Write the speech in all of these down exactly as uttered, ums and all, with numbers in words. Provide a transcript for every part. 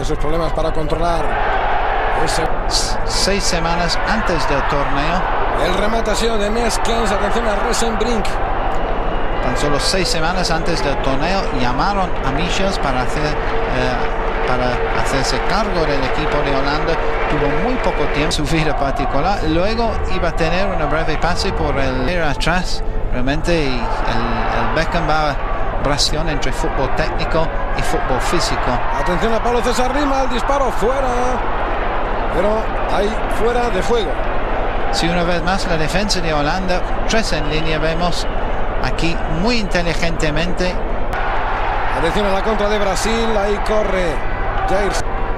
esos problemas para controlar ese... Seis semanas antes del torneo. El remate ha sido de Neeskens. Atención a Rosenbrink. Tan solo seis semanas antes del torneo llamaron a Michels para hacer eh, para hacerse cargo del equipo de Holanda. Tuvo muy poco tiempo en su vida particular. Luego iba a tener una breve pase por el era atrás. Realmente y el, el Beckenbauer relación entre fútbol técnico y fútbol físico. Atención a Pablo César Rima, el disparo fuera, pero ahí fuera de juego. Si una vez más la defensa de Holanda, tres en línea vemos aquí muy inteligentemente. Atención a la contra de Brasil, ahí corre Jair.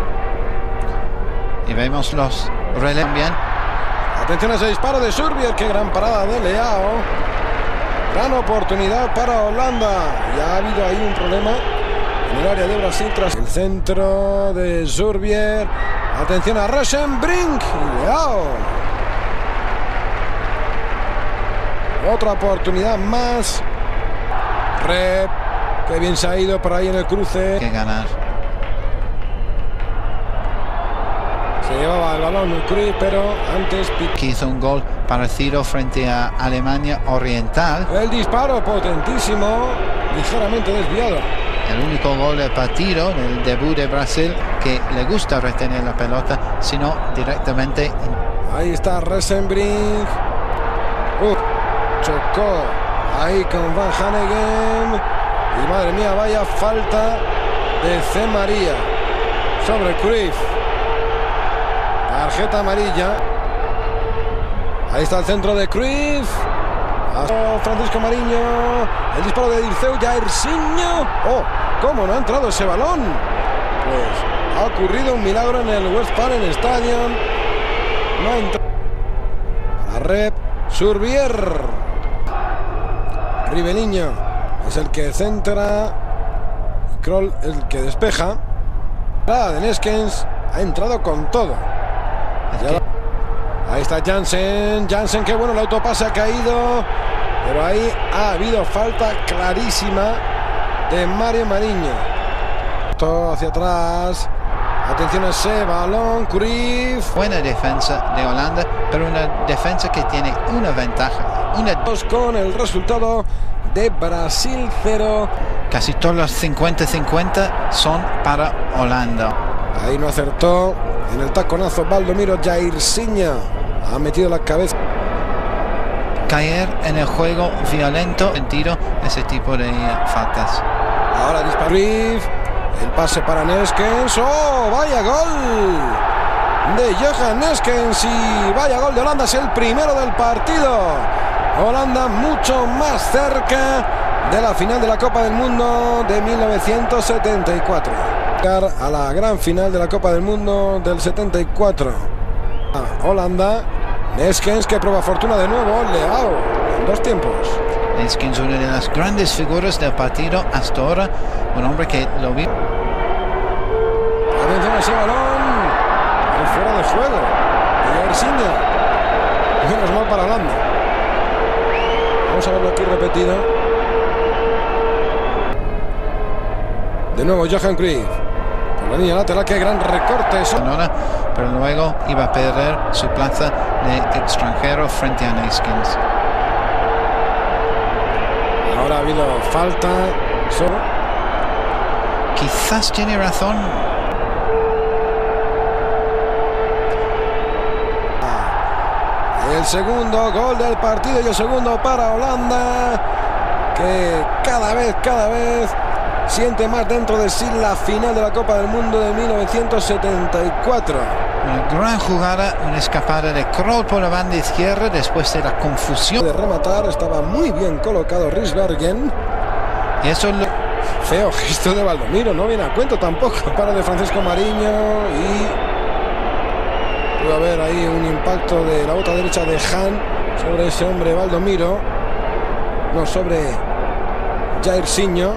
Y vemos los relevos bien. Atención a ese disparo de Surbier, qué gran parada de Leao. Gran oportunidad para Holanda. Ya ha habido ahí un problema en el área de Brasil tras el centro de Surbier. Atención a Rosenbrink y Leao. Otra oportunidad más. Rep, que bien se ha ido por ahí en el cruce. Que ganar. Se llevaba el balón Cruyff, pero antes que hizo un gol parecido frente a Alemania Oriental. El disparo potentísimo, ligeramente desviado. El único gol del partido, el debut de Brasil, que le gusta retener la pelota, sino directamente. Ahí está Rosenbrink. Uh, chocó ahí con Van Hanegem. Y madre mía, vaya falta de C. María sobre Cruyff. Tarjeta amarilla. Ahí está el centro de Cruyff. Francisco Mariño. El disparo de Dirceu Jairzinho. Oh, cómo no ha entrado ese balón. Pues ha ocurrido un milagro en el Westfalen Stadium. No ha entrado. La Rep Surbier. Riveliño es el que centra. Kroll el que despeja. La de Neeskens ha entrado con todo. Ya. Ahí está Jansen, Jansen, qué bueno, el autopase ha caído, pero ahí ha habido falta clarísima de Mario Mariño. Todo hacia atrás, atención a ese balón, Cruyff. Buena defensa de Holanda, pero una defensa que tiene una ventaja. Una... Con el resultado de Brasil cero. Casi todos los cincuenta cincuenta son para Holanda. Ahí no acertó. En el taconazo Valdomiro Jairzinho ha metido la cabeza. Caer en el juego violento, sentido ese tipo de faltas. Ahora dispara Cruyff. El pase para Neeskens. ¡Oh, vaya gol! De Johan Neeskens y vaya gol de Holanda. Es el primero del partido. Holanda mucho más cerca de la final de la Copa del Mundo de mil novecientos setenta y cuatro. A la gran final de la Copa del Mundo del setenta y cuatro. Holanda, Neeskens que prueba fortuna de nuevo, Leao en dos tiempos. Neeskens, una de las grandes figuras del partido hasta ahora, un hombre que lo vio. Atención a ese balón, fuera de juego, de Jairzinho. Menos mal para Holanda. Vamos a verlo aquí repetido. De nuevo Johan Cruyff. Por la línea lateral, qué gran recorte. Sonora, pero luego iba a perder su plaza de extranjero frente a Neeskens. Ahora ha habido falta. Solo. Quizás tiene razón. El segundo gol del partido y el segundo para Holanda, que cada vez, cada vez siente más dentro de sí la final de la Copa del Mundo de mil novecientos setenta y cuatro. Una gran jugada, una escapada de Kroll por la banda izquierda después de la confusión. De rematar, estaba muy bien colocado Risbergen. Y eso es lo... Feo gesto de Valdomiro, no viene a cuento tampoco. Para de Francisco Mariño y... puede haber ahí un impacto de la bota derecha de Han sobre ese hombre Valdomiro. No, sobre Jairzinho.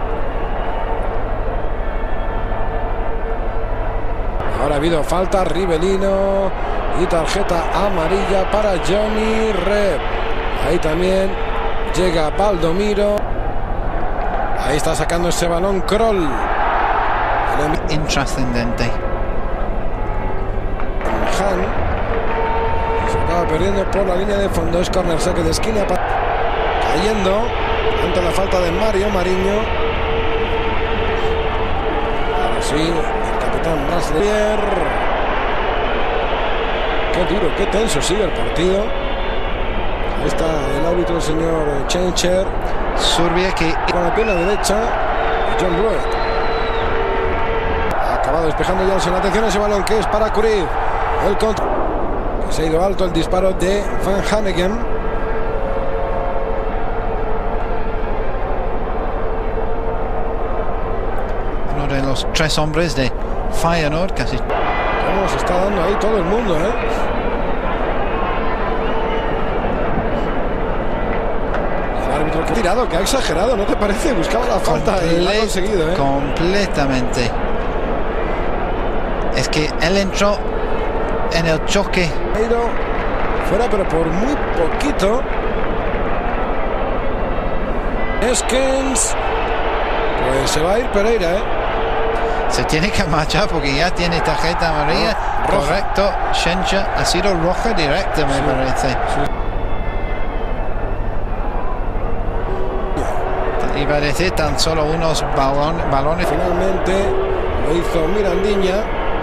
Ahora ha habido falta, Rivellino y tarjeta amarilla para Johnny Rep. Ahí también llega Valdomiro. Ahí está sacando ese balón Kroll. El Intrascendente. Han se acaba perdiendo por la línea de fondo. Es corner, saque de esquina, cayendo ante la falta de Mario Mariño. Ahora sí, el capitán Braslier. Qué duro, qué tenso sigue el partido. Ahí está el árbitro, el señor Chencher. Surbia que con la pierna derecha, John Blewett. Ha acabado despejando Janssen. Atención a ese balón que es para Cruyff. El contra. Que se ha ido alto el disparo de Van Hanegem. Uno de los tres hombres de Feyenoord casi. Cómo se está dando ahí todo el mundo, ¿eh? Que ha tirado, que ha exagerado, ¿no te parece? Buscaba la falta Comple y la ha conseguido, ¿eh? Completamente. Es que él entró en el choque. Ha ido fuera, pero por muy poquito. Neskens. Pues se va a ir Pereira, ¿eh? Se tiene que marchar porque ya tiene tarjeta amarilla. No, correcto, Chencher ha sido roja directa, me sí, parece. Sí. Iba a decir tan solo unos balon, balones. Finalmente lo hizo Mirandiña.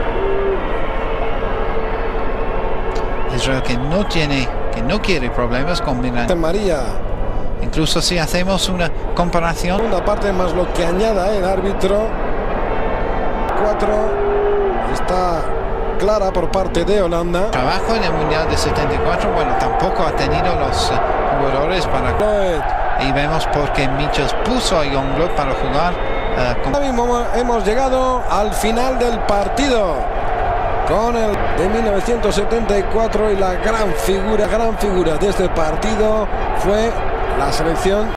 Israel que no tiene, que no quiere problemas con Mirandiña. María. Incluso si hacemos una comparación. Segunda parte más lo que añada el árbitro. Cuatro. Está clara por parte de Holanda. Trabajo en el Mundial de setenta y cuatro. Bueno, tampoco ha tenido los uh, jugadores para. Y vemos por qué Michels puso a Youngblood para jugar. Uh, con... Ahora mismo hemos llegado al final del partido con el de mil novecientos setenta y cuatro y la gran figura, gran figura de este partido fue la selección